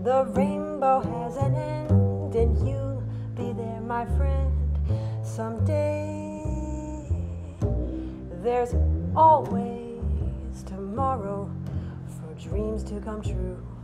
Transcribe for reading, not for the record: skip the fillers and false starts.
The rainbow has an end, and you'll be there, my friend, someday. There's always tomorrow for dreams to come true.